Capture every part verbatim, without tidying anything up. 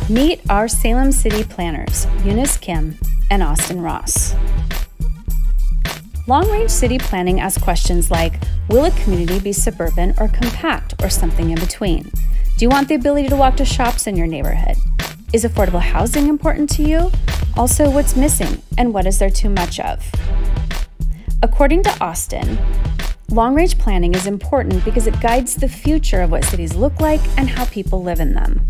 Meet our Salem City planners, Eunice Kim and Austin Ross. Long-range city planning asks questions like, will a community be suburban or compact or something in between? Do you want the ability to walk to shops in your neighborhood? Is affordable housing important to you? Also, what's missing and what is there too much of? According to Austin, long-range planning is important because it guides the future of what cities look like and how people live in them.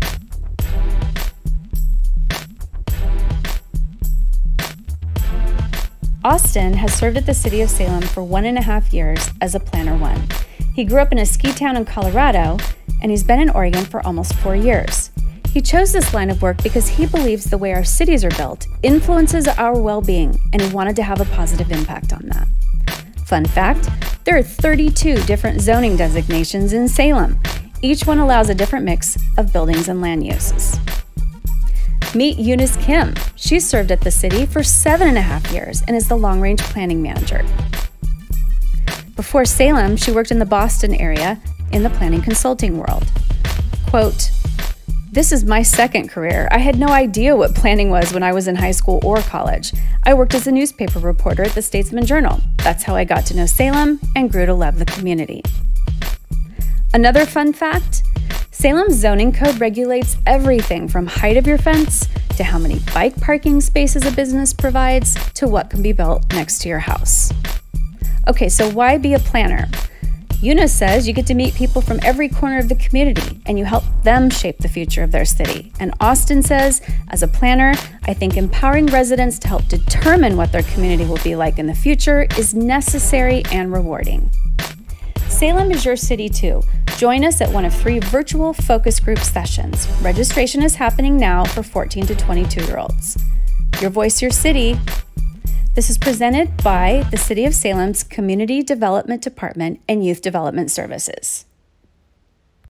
Austin has served at the City of Salem for one and a half years as a Planner One. He grew up in a ski town in Colorado, and he's been in Oregon for almost four years. He chose this line of work because he believes the way our cities are built influences our well-being, and he wanted to have a positive impact on that. Fun fact, there are thirty-two different zoning designations in Salem. Each one allows a different mix of buildings and land uses. Meet Eunice Kim. She's served at the city for seven and a half years and is the long-range planning manager. Before Salem, she worked in the Boston area in the planning consulting world. Quote, "This is my second career. I had no idea what planning was when I was in high school or college. I worked as a newspaper reporter at the Statesman Journal. That's how I got to know Salem and grew to love the community." Another fun fact, Salem's zoning code regulates everything from height of your fence to how many bike parking spaces a business provides to what can be built next to your house. Okay, so why be a planner? Eunice says you get to meet people from every corner of the community and you help them shape the future of their city. And Austin says, as a planner, I think empowering residents to help determine what their community will be like in the future is necessary and rewarding. Salem is your city too. Join us at one of three virtual focus group sessions. Registration is happening now for fourteen to twenty-two year olds. Your voice, your city. This is presented by the City of Salem's Community Development Department and Youth Development Services.